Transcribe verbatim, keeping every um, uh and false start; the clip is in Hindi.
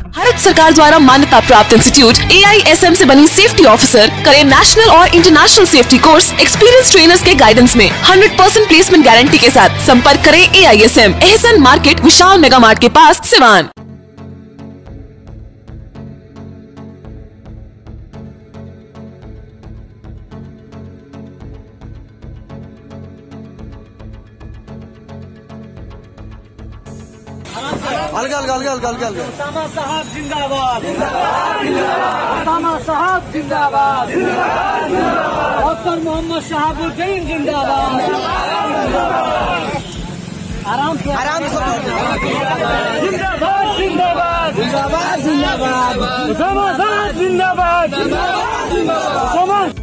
भारत सरकार द्वारा मान्यता प्राप्त institute A I S M से बनी सेफ्टी ऑफिसर करें नेशनल और international safety course experience trainers के गाइडेंस में हंड्रेड परसेंट प्लेसमेंट गारंटी के साथ। संपर्क करें A I S M, Ehsan market, Vishal mega mart के पास, सिवान। अलग अलग अलग अलग अलग अलग उसामा साहब जिंदाबाद, उसामा साहब जिंदाबाद, डॉक्टर मोहम्मद शहाबुद्दीन जिंदाबाद। आराम से आराम से जिंदाबाद जिंदाबाद जिंदाबाद जिंदाबाद उसामा साहब जिंदाबाद।